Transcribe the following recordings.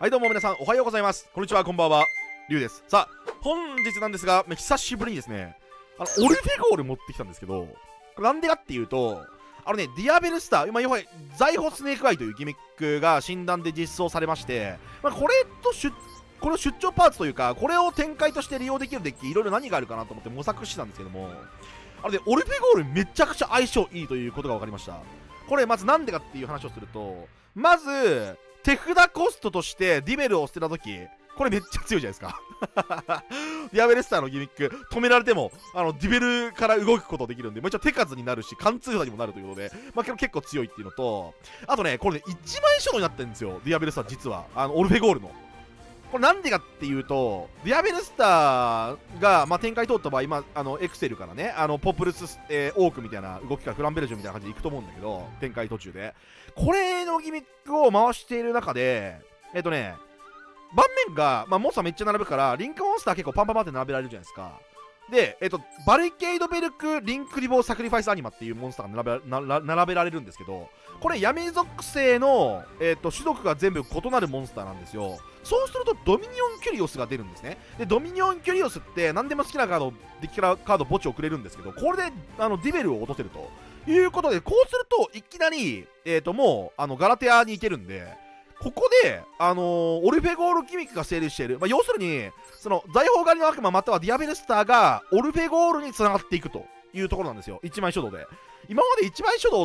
はいどうも皆さんおはようございます。こんにちは、こんばんは、リュウです。さあ、本日なんですが、久しぶりにですね、オルフェゴール持ってきたんですけど、これなんでかっていうと、ディアベルスター、今、要は財宝スネークアイというギミックが診断で実装されまして、これの出張パーツというか、これを展開として利用できるデッキ、いろいろ何があるかなと思って模索してたんですけども、オルフェゴールめちゃくちゃ相性いいということが分かりました。これ、まずなんでかっていう話をすると、まず、手札コストとしてディベルを捨てたとき、これめっちゃ強いじゃないですか。ディアベルスターのギミック、止められても、ディベルから動くことできるんで、一応手数になるし、貫通札にもなるということで、結構強いっていうのと、あとね、これね、一枚書道になってるんですよ、ディアベルスター実は。オルフェゴールの。これなんでかっていうと、ディアベルスターが、展開通った場合、エクセルからね、ポプルス、オークみたいな動きからフランベルジュみたいな感じでいくと思うんだけど、展開途中で。これのギミックを回している中で、盤面が、モンスターめっちゃ並ぶから、リンクモンスター結構パンパンパンって並べられるじゃないですか。で、バリケイドベルク、リンクリボー、サクリファイスアニマっていうモンスターが並べられるんですけど、これ闇属性の、種族が全部異なるモンスターなんですよ。そうするとドミニオンキュリオスが出るんですね。で、ドミニオンキュリオスって何でも好きなカード、デッキカード墓地をくれるんですけど、これでディベルを落とせるということで、こうするといきなり、もうガラテアに行けるんで、ここで、オルフェゴールギミックが成立している。要するに、その財宝狩りの悪魔またはディアベルスターがオルフェゴールにつながっていくというところなんですよ。一枚書道で。今まで一枚書道って、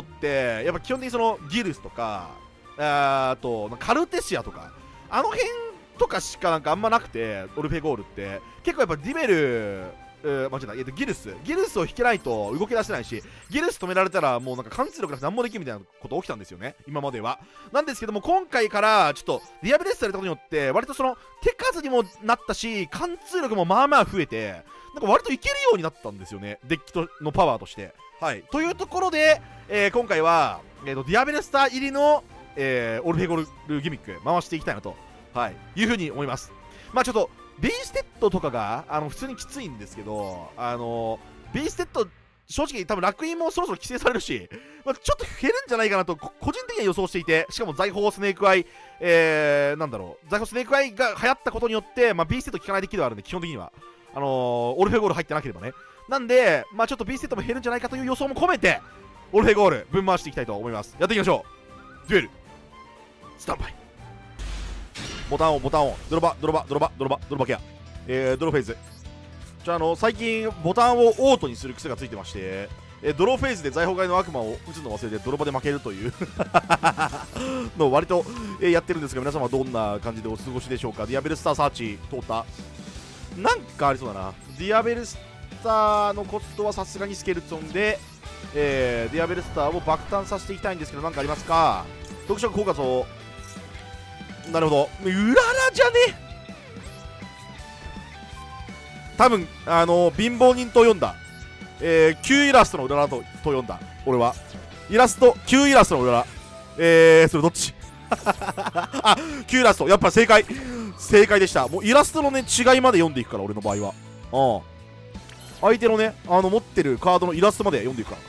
やっぱ基本的にそのギルスとか、あとカルテシアとか、あの辺とかしかあんまなくて、オルフェゴールって、結構やっぱディベル、ギルスを引けないと動き出せないし、ギルス止められたらもう貫通力なくて何もできるみたいなこと起きたんですよね、今までは。なんですけども、今回からちょっとディアベルスターやれたことによって割とその手数にもなったし、貫通力もまあまあ増えて、割といけるようになったんですよね、デッキのパワーとして。はい、というところで、今回は、ディアベルスター入りの、オルフェゴールギミック回していきたいなと、いうふうに思います。ちょっとベイステッドとかが普通にきついんですけど、ベイステッド正直多分楽園もそろそろ規制されるし、ちょっと減るんじゃないかなと個人的には予想していて、しかも財宝スネークアイ、財宝スネークアイが流行ったことによって、ベイステッド効かないデッキではあるんで、基本的にはオルフェゴール入ってなければね。なんで、ちょっとベイステッドも減るんじゃないかという予想も込めて、オルフェゴール分回していきたいと思います。やっていきましょう。デュエルスタンバイ。ボタンオン、ドロバケア、ドロフェーズ。最近ボタンをオートにする癖がついてまして、ドローフェーズで財宝狩りの悪魔を打つのを忘れてドロバで負けるというのを割と、やってるんですが、皆様はどんな感じでお過ごしでしょうか。ディアベルスターサーチ通った。なんかありそうだな。ディアベルスターのコストはさすがにスケルトンで、ディアベルスターを爆誕させていきたいんですけど、なんかありますか。読書効果増。なるほど。うららじゃね。多分貧乏人と読んだ、旧イラストのうららと読んだ。俺は旧イラストのうらら、それどっちあ、旧イラスト、やっぱ正解でした。もうイラストのね違いまで読んでいくから、俺の場合は。相手のね持ってるカードのイラストまで読んでいくから。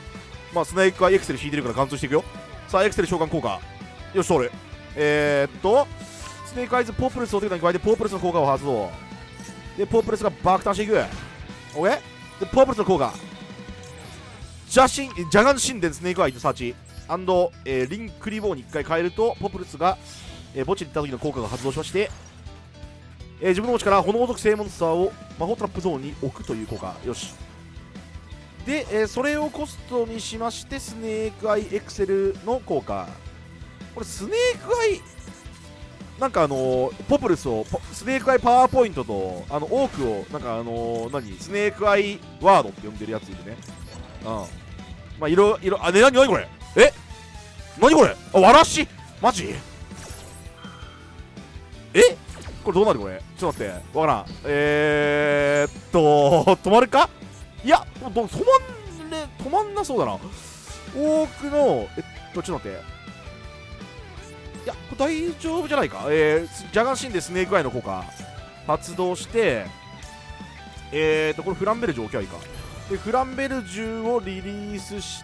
スネークはエクセル引いてるから貫通していくよ。さあエクセル召喚効果、よし通る。スネークアイズポープルスを手札に加えてポープルスの効果を発動で、ポープルスが爆誕していく。オッケーで、ポープルスの効果、ジャガン神殿スネークアイズサーチリンクリボーに1回変えると、ポープルスが、墓地に行った時の効果が発動しまして、自分の墓地から炎属性モンスターを魔法トラップゾーンに置くという効果。よしで、それをコストにしまして、スネークアイエクセルの効果。これスネークアイポプルスをスネークアイパワーポイントとオークをスネークアイワードって呼んでるやついるね。いろいろ、何これ、何これ、わらしマジ、これどうなるこれ、ちょっと待って、わからん。止まるか。いや止まんなそうだな。オークのちょっと待って、いや、これ大丈夫じゃないか。ジャガンシンでスネークアイの効果発動して、これフランベルジュ置きゃいいか。で、フランベルジュをリリースして、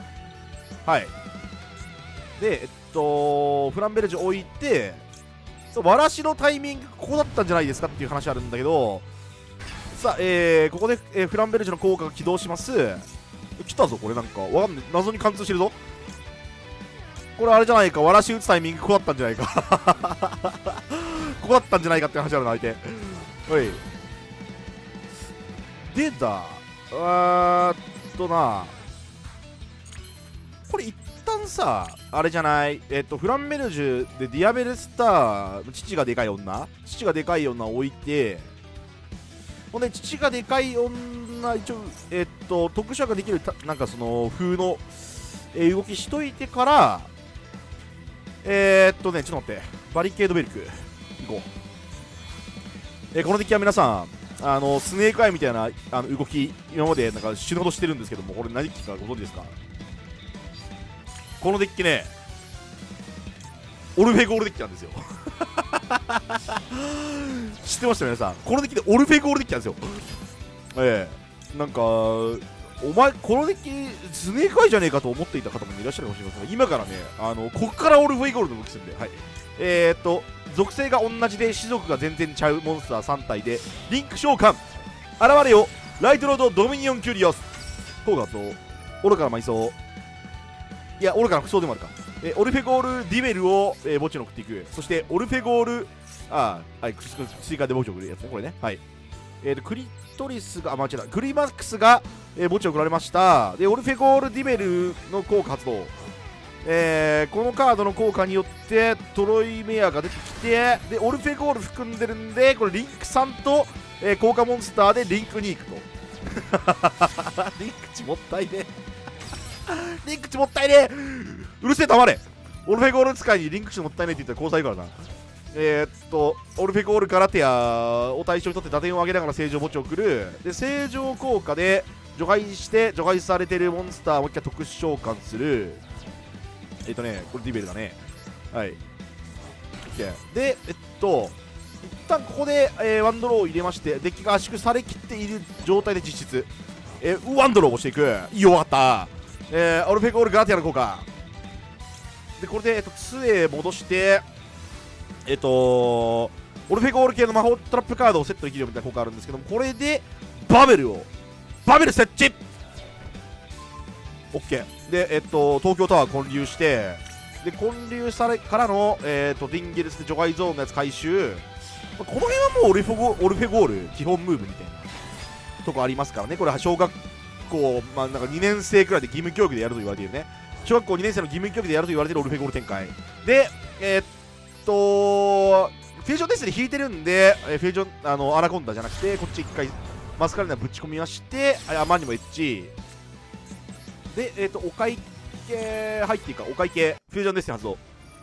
はい。で、フランベルジュ置いて、 わらしのタイミングここだったんじゃないですかっていう話あるんだけど、さあ、ここで、フランベルジュの効果が起動します。来たぞこれ、なんかわかんない、謎に貫通してるぞ。これあれじゃないか、わらし打つタイミングここだったんじゃないかここだったんじゃないかって話あるな、相手。おいでだな、これ一旦さ、あれじゃない、フランベルジュでディアベルスター、父がでかい女を置いて、ほんで父がでかい女、一応特殊ができるなんかその風の、動きしといてから、ちょっと待って、バリケードベルク行こう。この敵は皆さん、スネークアイみたいな動き、今までなんか死ぬほどしてるんですけども、これ何機かご存知ですか？このデッキね、オルフェゴールデッキなんですよ知ってました皆さん、このデッキでオルフェゴールデッキなんですよ。なんかお前このデッキスネークアイじゃねえかと思っていた方もいらっしゃるかもしれませんが、今からねこっからオルフェゴールドの動きするんで、はい、属性が同じで種族が全然ちゃうモンスター3体でリンク召喚現れよライトロードドミニオンキュリオス効果と愚かな埋葬、いや愚かな服装でもあるか、オルフェゴールディベルを、墓地に送っていく。そしてオルフェゴールはい追加で墓地に送るやつね、これね。はい、クリトリスが間違えた、クリマックスが、墓地に送られました。でオルフェゴールディベルの効果発動、このカードの効果によってトロイメアが出てきて、でオルフェゴール含んでるんで、これリンク3と、効果モンスターでリンクに行くとリンク値もったいねリンク値もったいねうるせえ黙れ。オルフェゴール使いにリンク値もったいねって言ったら交際からな。オルフェゴールからテアを対象にとって打点を上げながら正常墓地を送る。で正常効果で除外して除外されてるモンスターをもう一回特殊召喚する。これディベルだね。はい。で、一旦ここで、ワンドローを入れまして、デッキが圧縮されきっている状態で実質、ワンドローをしていく。いいよ、わかった。オルフェゴールガラティアの効果。で、これで、2へ戻して、オルフェゴール系の魔法トラップカードをセットできるよみたいな効果あるんですけども、これで、バベル設置 OK で、東京タワー混流して、で混流されからの、ディンゲルスで除外ゾーンのやつ回収。この辺はもうオルフェゴール基本ムーブみたいなとこありますからね。これは小学校、なんか2年生くらいで義務教育でやると言われているね。小学校2年生の義務教育でやると言われているオルフェゴール展開で、フュージョンテストで引いてるんで、フュージョンアナコンダじゃなくてこっち1回マスカレーナぶち込みまして、マにもエッジで、お会計入っていいか、お会計フュージョンテスト発動。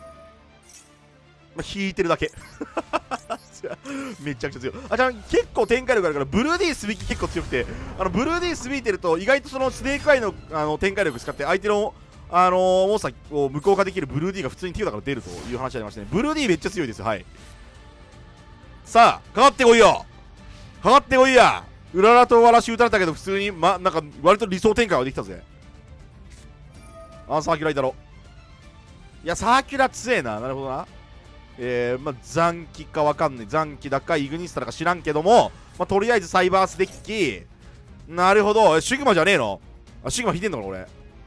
引いてるだけめちゃくちゃ強い。結構展開力あるから、ブルーディースビキ結構強くて、ブルーディースビいてると意外とそのスネークアイの展開力使って相手のモンスターを無効化できるブルーディーが普通に手札から出るという話ありましたね。ブルーディーめっちゃ強いですよ。はい、さあかかってこいよ、かかってこいや。うららとわらし打たれたけど普通になんか割と理想展開はできたぜ。サーキュラいだろ。いやサーキュラ強えな。なるほどな。残機かわかんない、残機だかイグニスタだか知らんけども、とりあえずサイバースデッキ。なるほど、シグマじゃねえの。シグマ引いてんのかこれ。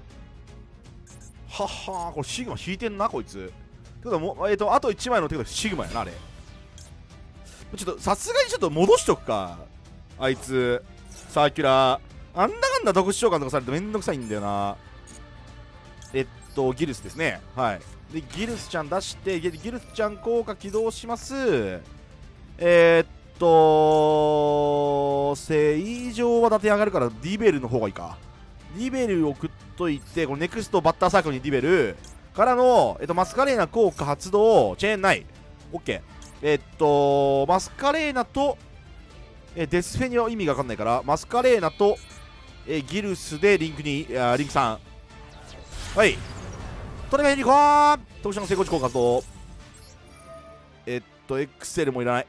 はっはー、これシグマ引いてんなこいつ。てことはもうあと1枚のってことはシグマやなあれ。ちょっとさすがにちょっと戻しとくかあいつ。サーキュラーあんだかんだ特殊召喚とかされてめんどくさいんだよな。ギルスですね。はい。でギルスちゃん出してギルスちゃん効果起動します。正常は打点上がるからディベルの方がいいか。ディベルを送っといて、このネクストバッターサークルにディベルからの、マスカレーナ効果発動チェーンない OK。マスカレーナと、デスフェニは意味が分かんないからマスカレーナと、ギルスでリンク3。はい、トレメユニコーン特殊の成功値効果とエクセルもいらない。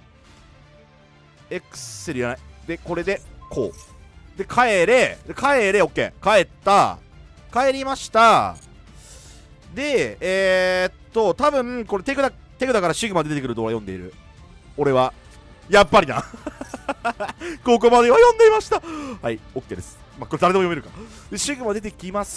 エクセルいらない。でこれでこうで帰れ OK 帰った帰りました。で多分これ手札手札からシグマ出てくる動画読んでいる俺はやっぱりなここまでは読んでいました。はい OK です。まあこれ誰でも読めるか。でシグマ出てきます。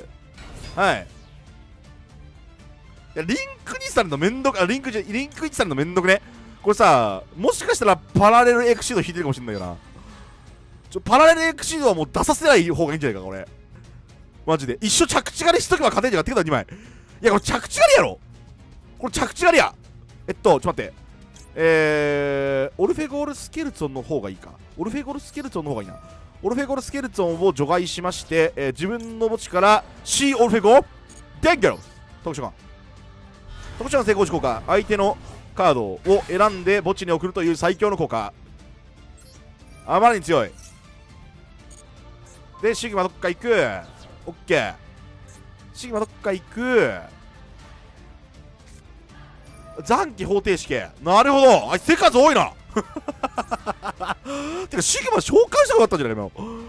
はい。いやリンクにされるのめんどく、リンクにされるのめんどくね。これさ、もしかしたらパラレルエクシード引いてるかもしれないよな。パラレルエクシードはもう出させない方がいいんじゃないかこれ。マジで一緒着地狩りしとけば勝てんじゃん。手札2枚。いやこれ着地狩りやろ。これ着地狩りや。ちょっと待って。オルフェゴールスケルツォンの方がいいか。オルフェゴールスケルツォンの方がいいな。オルフェゴールスケルツォンを除外しまして、自分の墓地から C オルフェゴーデンゲロ特殊の成功時効果。相手のカードを選んで墓地に送るという最強の効果。あまりに強い。でシグマどっか行く。オッケー。シグマどっか行く。残機方程式。なるほど。あいつ手数多いなてかシグマ召喚した方がよかったんじゃないの。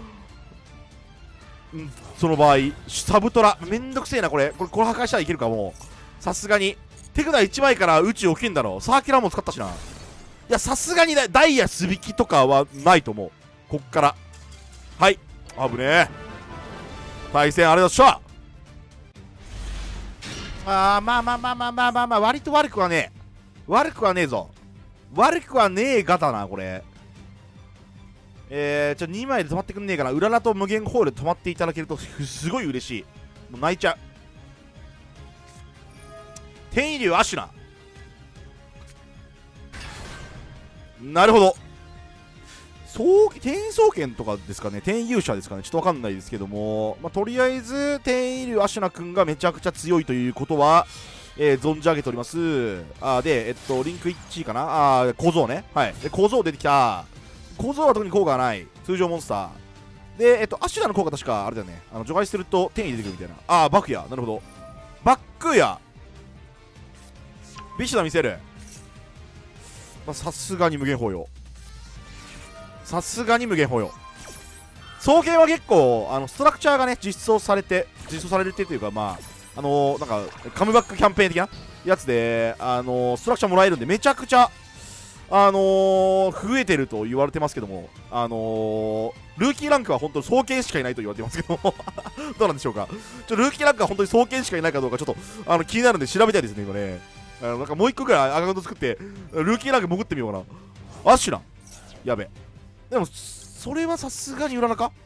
その場合サブトラめんどくせえな。これ破壊したらいけるか。もうさすがに手札1枚から宇宙起きんだろ。サーキュラーも使ったしな。いやさすがにダイヤ素引きとかはないと思うこっから。はい。危ねえ。対戦あれだっしゃ。まあ割と悪くはねえぞ。悪くはねえがだなこれ。2枚で止まってくんねえかな。うららと無限ホールで止まっていただけるとすごい嬉しい。もう泣いちゃう。天竜アシュナ。なるほど。転送権とかですかね。転勇者ですかね。ちょっとわかんないですけども、まあ、とりあえず天竜アシュナ君がめちゃくちゃ強いということは、存じ上げております。でリンク1かな。小僧ね。はい。で小僧出てきた。小僧は特に効果がない通常モンスターで、アシュナの効果確かあれだよね。除外すると天に出てくるみたいな。バクや。なるほど。バックやビシュダ見せる。さすがに無限包容。双剣は結構ストラクチャーがね実装されるっていうか、まあなんかカムバックキャンペーン的なやつでストラクチャーもらえるんでめちゃくちゃ増えてると言われてますけども、ルーキーランクは本当に双剣しかいないと言われてますけどもどうなんでしょうか。ルーキーランクは本当に双剣しかいないかどうかちょっと気になるんで調べたいですね今ね。なんかもう1個ぐらいアカウント作ってルーキーランク潜ってみようかな。アッシュランやべ。でもそれはさすがに裏中。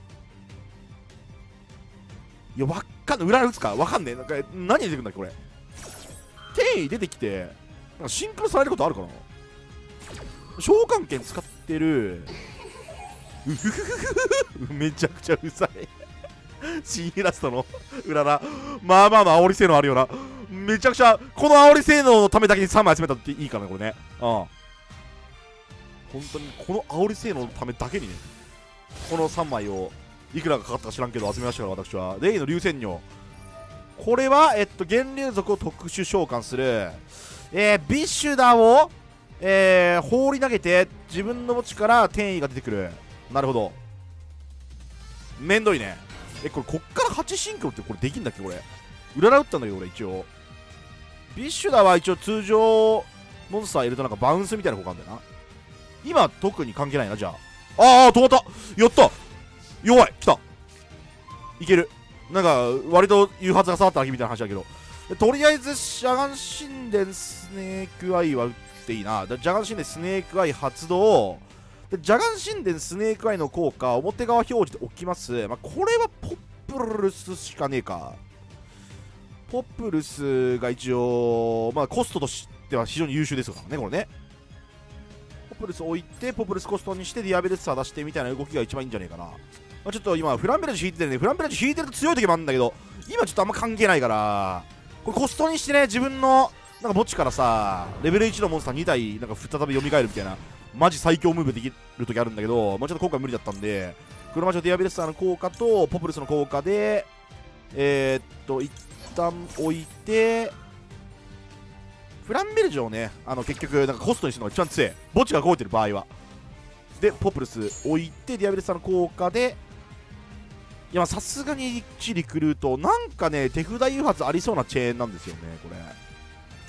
いやわかんない。裏打つかわかんねえ。なんか何出てくるんだっけこれ。転移出てきてなんかシンクロされることあるかな。召喚剣使ってる。うふふふふめちゃくちゃうざい新イラストの裏らまあ煽り性能あるよな。めちゃくちゃこの煽り性能のためだけに3枚集めたっていいかなこれね。本当にこの煽り性能のためだけにねこの3枚をいくらかかかったか知らんけど集めましたから私は。レイの流線女。これは源流族を特殊召喚する。ビシュダを放り投げて自分の墓地から転移が出てくる。なるほど。めんどいね。こっから8シンクロってこれできんだっけこれ。裏打ったんだけど俺一応。ビシュダは一応通常モンスターいるとなんかバウンスみたいな効果あるんだよな。今特に関係ないな。じゃあ止まった。やった。弱い。来た。いける。なんか割と誘発が触っただけみたいな話だけど、とりあえずジャガン神殿スネークアイは打っていいな。ジャガン神殿スネークアイ発動で、ジャガン神殿スネークアイの効果表側表示で置きます。これはポップルスしかねえか。ポップルスが一応コストとしては非常に優秀ですからねこれね。ポップルス置いてポップルスコストにしてディアベルスター出してみたいな動きが一番いいんじゃねえかな。ちょっと今フランベルジ引いてるね。フランベルジ引いてると強い時もあるんだけど今ちょっとあんま関係ないから、これコストにしてね自分のなんか墓地からさレベル1のモンスター2体なんか再び蘇るみたいなマジ最強ムーブできる時あるんだけど、ちょっと今回無理だったんでクロマジョディアベルスターの効果とポップルスの効果で一旦置いてフランベルジョをね結局なんかコストにしてるのが一番強い墓地が動いてる場合は。でポップルス置いてディアベルスターの効果で、いやさすがに1リクルートなんかね手札誘発ありそうなチェーンなんですよねこれ。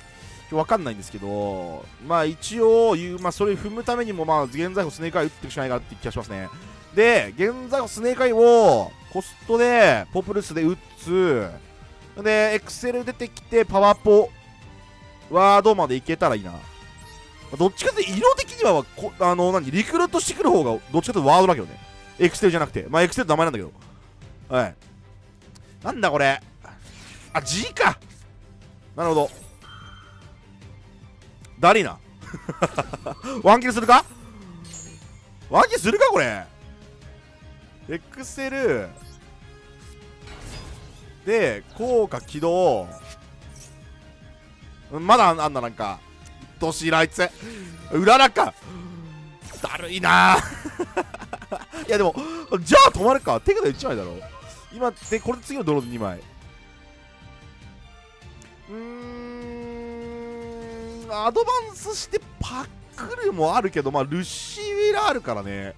わかんないんですけど、まあ一応、まあそれ踏むためにも、まあ現在歩スネークアイ打っていくしかないかなって気がしますね。で、現在歩スネークアイをコストで、ポプルスで打つ。で、エクセル出てきて、パワポ、ワードまでいけたらいいな。どっちかって色的には、リクルートしてくる方が、どっちかというとワードだけどね。エクセルじゃなくて。まあエクセルって名前なんだけど。はい。なんだこれ。あ、G か。なるほど。だりーな。ワンキルするかワンキルするかこれ。エクセル。で、効果起動。まだあんだ、なんか。うっとうしいな、あいつ。裏らか。だるいな。いやでも、じゃあ止まるか。手札1枚だろ。今、で、これ次のドローで2枚。アドバンスしてパックルもあるけど、まあ、ルシウェラあるからね。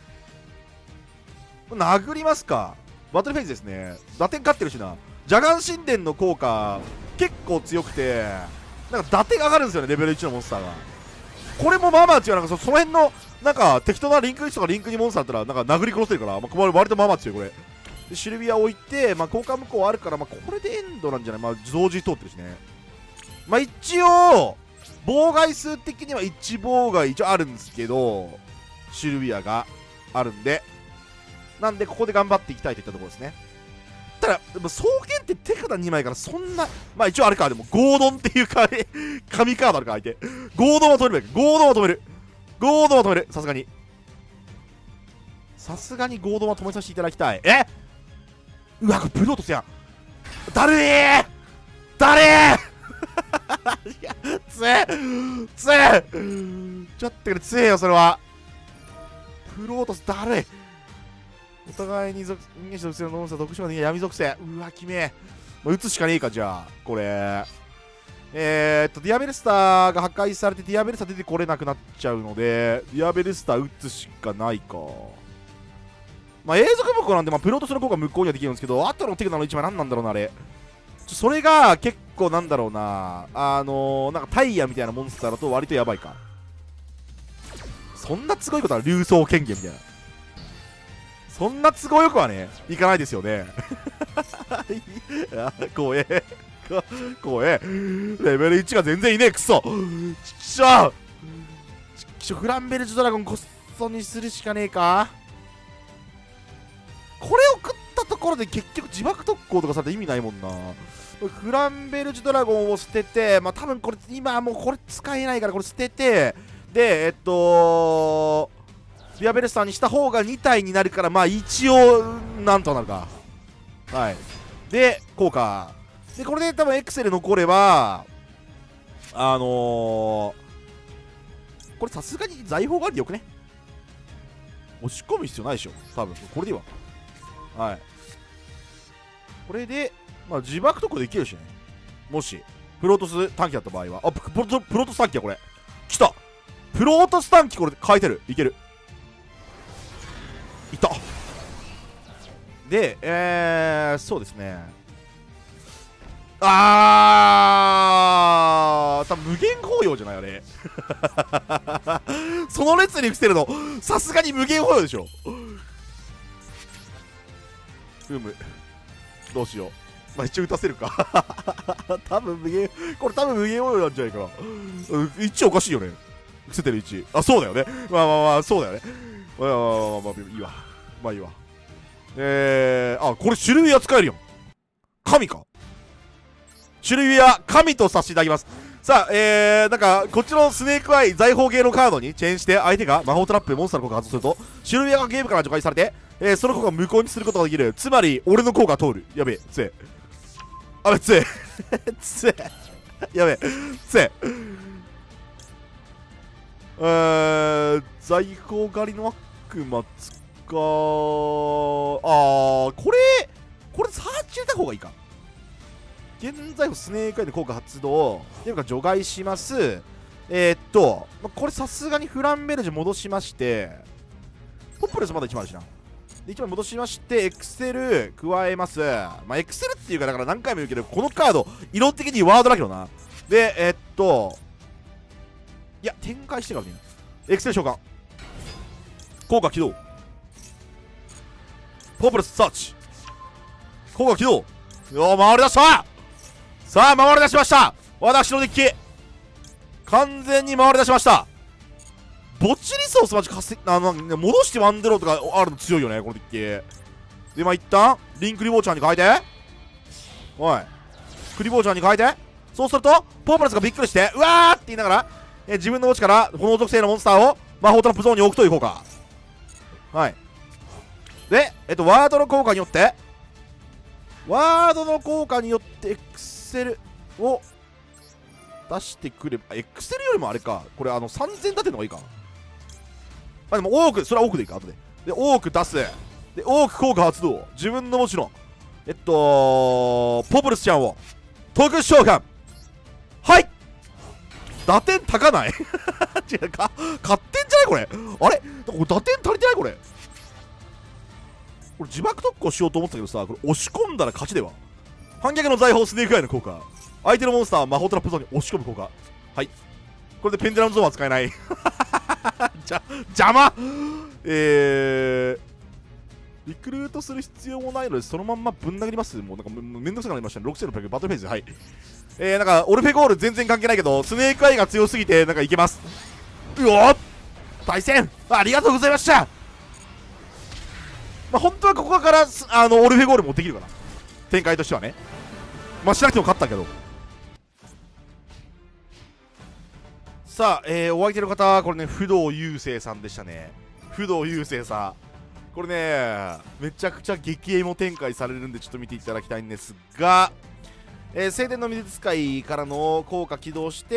殴りますか。バトルフェイズですね。打点勝ってるしな。邪眼神殿の効果、結構強くて、なんか打点が上がるんですよね、レベル1のモンスターが。これもまあまあ違う。なんかその辺の、なんか適当なリンク1とかリンク2モンスターだったら、なんか殴り殺せるから、まあ、割とまあまあ強い、これ。で、シルビア置いて、まあ、効果無効あるから、まあ、これでエンドなんじゃない。まあ、同時通ってるしね。まあ、一応、妨害数的には1妨害一応あるんですけど、シルビアがあるんで、なんでここで頑張っていきたいといったところですね。ただ、でも双剣って手札2枚からそんな、まあ一応あれか、でもゴードンっていうか、神カードあるから相手。ゴードンは止める。ゴードンは止める。ゴードンは止める。さすがに。さすがにゴードンは止めさせていただきたい。うわ、これプロートスやん。だるーだれーいや、つえつえちょっとくれ、つえよ、それは。プロートスだるい。お互いに人間種属性のモンスター、特殊な人間闇属性。うわ、きめえ。撃つしかねえか、じゃあ、これ。ディアベルスターが破壊されて、ディアベルスター出てこれなくなっちゃうので、ディアベルスター撃つしかないか。まあ、永続無効なんで、まあ、プロートスの効果無効にはできるんですけど、後の手札の1枚何なんだろうな、あれ。それが結構なんだろうな、なんかタイヤみたいなモンスターだと割とやばいか。そんなすごいことは竜爪権限みたいな。そんな都合よくはね、いかないですよね。怖え。怖え。レベル1が全然いねえ、くそ。ちっちょ、フランベルジュドラゴンコストにするしかねえか。これを食ったところで結局自爆特攻とかされて意味ないもんな。フランベルジュドラゴンを捨てて、まあ多分これ、今もうこれ使えないからこれ捨てて、で、ディアベルスターにした方が2体になるから、まあ一応、なんとなるか。はい。で、効果。で、これで多分エクセル残れば、これさすがに財宝がありよくね。押し込む必要ないでしょ。多分、これでいいわ。はい。これで、まあ自爆とかできるしね。もし、プロトス短期だった場合は。あ、プロトス短期や、これ。来たプロートス短期これ変えてる。いける。いたで、そうですね。多分無限包容じゃないあれ。その列に伏せるの、さすがに無限包容でしょ。どうしよう。まあ一応打たせるか。多分無限、これ多分無限包容なんじゃないかな。1おかしいよね。伏せてる1。あ、そうだよね。まあまあまあ、そうだよね。まあまあまあまあ、いいわ。まあいいわ。これシュルウィア使えるよ。神か。シュルウィア、神とさせていただきます。さあ、なんか、こっちのスネークアイ財宝系のカードにチェーンして、相手が魔法トラップでモンスターの効果を外すると、シュルウィアがゲームから除外されて、その効果を無効にすることができる。つまり、俺の効果が通る。やべえ、つえ。あべ、つえ。つえ。やべえ、つえ。財宝狩りの悪魔使これサーチ入れた方がいいか。現在スネークアイで効果発動。ゲームが除外します。これさすがにフランベルジュ戻しまして、ポップレスまだ1枚あるしな。で、1枚戻しまして、エクセル加えます。まあ、エクセルっていうか、だから何回も言うけど、このカード、色的にワードだけどな。 でいや展開してからね、エクセル召喚効果起動、ポープルスサーチ効果起動、よー回り出した。さあ回り出しました。私のデッキ完全に回り出しました。ボチリソースマジ稼い戻してワンデロとかあるの強いよねこのデッキで。まあ一旦リンクリボーちゃんに変えて、おいクリボーちゃんに変えて、そうするとポープラスがびっくりしてうわーって言いながら、自分の墓地から炎属性のモンスターを魔法トラップゾーンに置くという効果。はい。でワードの効果によってエクセルを出してくれば、エクセルよりもあれか、これ3000立てるのがいいか。あ、でも多く、それは多くでいいか、後で。で、多く出す。で、多く効果発動。自分のもちろん、ポプルスちゃんを、特殊召喚。はい、打点高ない違うか、勝ってんじゃないこれ。あれこれ打点足りてないこれ。これ自爆特攻しようと思ったけどさ、これ押し込んだら勝ちでは。反逆の財宝スネークアイの効果。相手のモンスターは魔法トラップゾーンに押し込む効果。はい。これでペンデラムゾーンは使えない。邪魔リクルートする必要もないので、そのまんまぶん殴ります。もうなんかめんどくさくなりましたね。6600バトルフェイズ。はい。なんかオルフェゴール全然関係ないけど、スネークアイが強すぎて、なんかいけます。うおっ対戦ありがとうございました。まあ、本当はここからオルフェゴールもできるかな。展開としてはね。まあ、しなくても勝ったけど。さあ、お相手の方、これね、不動雄星さんでしたね。不動雄星さん。これね、めちゃくちゃ激エモ展開されるんで、ちょっと見ていただきたいんですが、聖典の水使いからの効果起動して、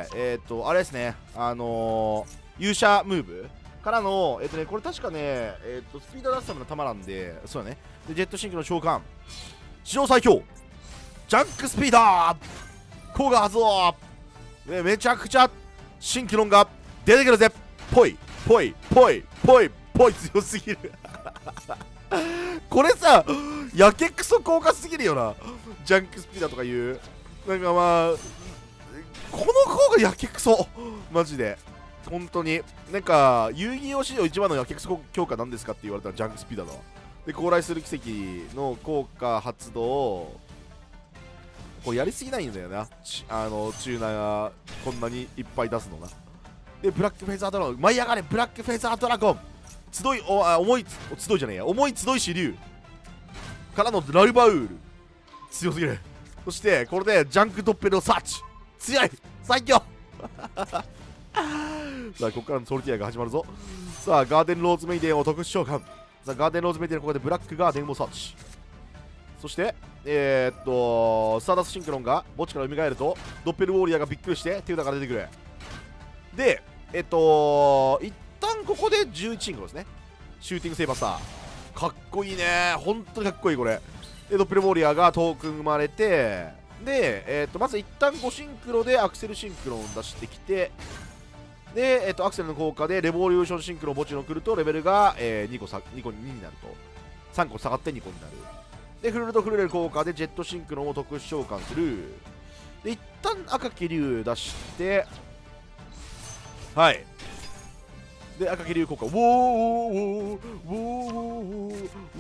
あれですね、勇者ムーブからの、これ確かね、スピード出すための弾なんで、そうだね。で、ジェットシンクの召喚、史上最強、ジャンクスピード効果発動で、めちゃくちゃシンクロンが出てくるぜ。ぽいぽいぽいぽいぽい強すぎるこれさ、やけくそ効果すぎるよな。ジャンクスピーダーとかいう、なんかまあこの効果やけくそマジで本当に。なんか遊戯王史上一番のやけくそ強化なんですかって言われたらジャンクスピーダーだわ。で、高来する奇跡の効果発動、これやりすぎないんだよな、チューナーがこんなにいっぱい出すのが。で、ブラックフェイザードラゴン、舞い上がれブラックフェイザードラゴン、重い集いじゃねえや、重い集いし竜からのラルバウール、強すぎる。そしてこれでジャンクドッペルのサーチ、強い最強さあ、ここからのソルティアが始まるぞ。さあ、ガーデンローズメイデンを特殊召喚。さあ、ガーデンローズメイデンのここでブラックガーデンをサーチ。そしてスターダストシンクロンが墓地から蘇ると、ドッペルウォーリアーがびっくりして手札が出てくる。で、一旦ここで11シンクロですね。シューティングセイバースター、かっこいいね、本当にかっこいいこれ。で、ドッペルウォーリアーがトークン生まれて、で、まず一旦5シンクロでアクセルシンクロンを出してきて、で、アクセルの効果でレボリューションシンクロン墓地の来るとレベルが、2個2になると、3個下がって2個になる。で、フルルとフルレル効果でジェットシンクロンを特殊召喚する。で、一旦赤木竜出して、はい。で、赤木竜効果、ウォーウォーウォーウォーウォーウォ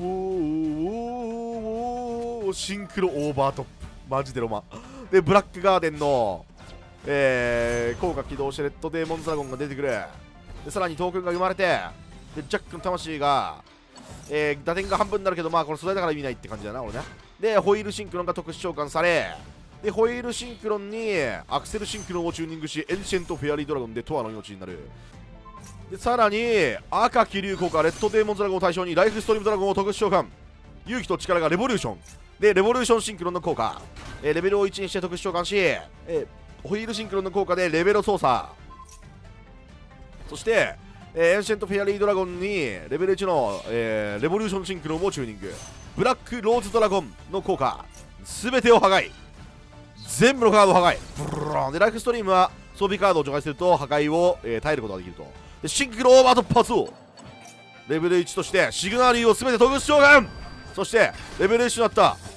ーシンクロオーバートップ。マジでロマン。で、ブラックガーデンの、効果起動してレッドデーモンズドラゴンが出てくる。で、さらにトークンが生まれて、で、ジャックの魂が、打点が半分になるけど、まあこれ素材だから意味ないって感じだな、俺ね。で、ホイールシンクロンが特殊召喚され、で、ホイールシンクロンにアクセルシンクロンをチューニングし、エンシェントフェアリードラゴンでトアの命になる。で、さらに赤気流効果、レッドデーモンズドラゴンを対象にライフストリームドラゴンを特殊召喚。勇気と力がレボリューション。で、レボリューションシンクロンの効果、レベルを1にして特殊召喚し、ホイールシンクロンの効果でレベル操作。そして、エンシェントフェアリードラゴンにレベル1の、レボリューションシンクロンをチューニング。ブラックローズドラゴンの効果、すべてを破壊。全部のカードを破壊。ブルーンで、ライフストリームは装備カードを除外すると破壊を、耐えることができると。で、シンクロオーバー突破をレベル1としてシグナリーをすべて特殊召喚。そしてレベル1となった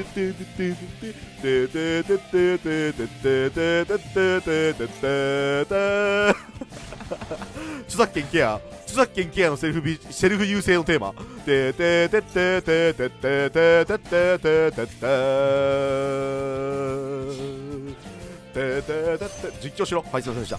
著作権ケアのセルフ優勢のテーマ実況しろ。はい、すいませんでした。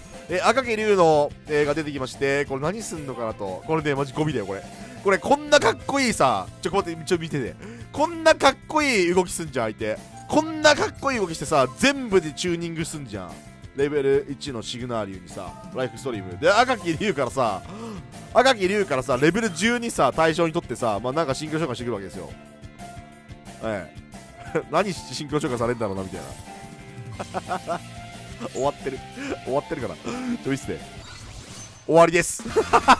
赤木龍の、が出てきまして、これ何すんのかなと。これね、マジゴミだよ、これこんなかっこいいさ、待って、見てて。こんなかっこいい動きすんじゃん、相手。こんなかっこいい動きしてさ、全部でチューニングすんじゃん。レベル1のシグナーリュウにさ、ライフストリーム。で、赤木龍からさ、レベル12さ、対象にとってさ、まあなんかシンクロ召喚してくるわけですよ。何シンクロ召喚されんだろうな、みたいな。終わってるかな。いいっすね。終わりです。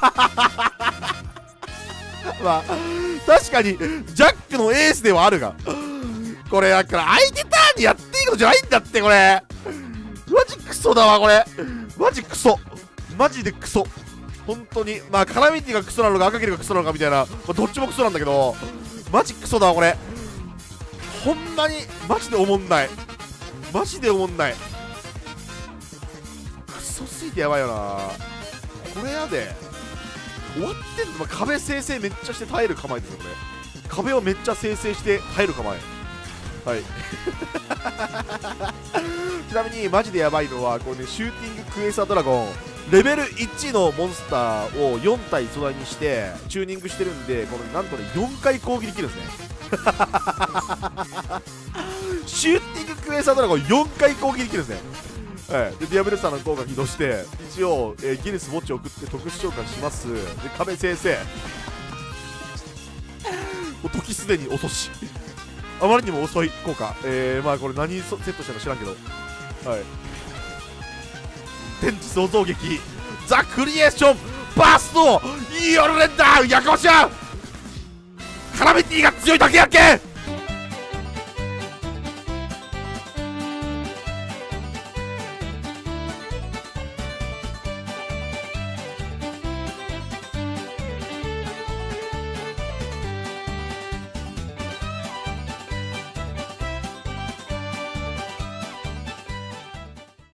まあ、確かに、ジャックのエースではあるが、これ、だから相手ターンにやっていいことじゃないんだって、これ。マジクソだわ、これ。マジクソ。マジでクソ。本当に。まあ、カラミティがクソなのか、赤切がクソなのかみたいな、まあ、どっちもクソなんだけど、マジクソだわ、これ。ほんまに、マジでおもんない。マジでおもんない。クソすぎてやばいよな。これやで。終わってんの、まあ、壁生成めっちゃして耐える構えですよ、これ。壁をめっちゃ生成して耐える構え。はい。ちなみにマジでやばいのはこれね、シューティングクエーサードラゴンレベル1のモンスターを4体素材にしてチューニングしてるんで、これなんとね4回攻撃できるんですね。シューティングクエーサードラゴン4回攻撃できるんですね。はい、でディアブルスターの効果起動して一応、ギネス墓地を送って特殊召喚します。で壁先生もう時すでに遅しあまりにも遅い効果。まあこれ何セットしたか知らんけど、はい、天地創造劇ザ・クリエーションバーストヨルレンダーやかましやカラメティが強いだけやっけ。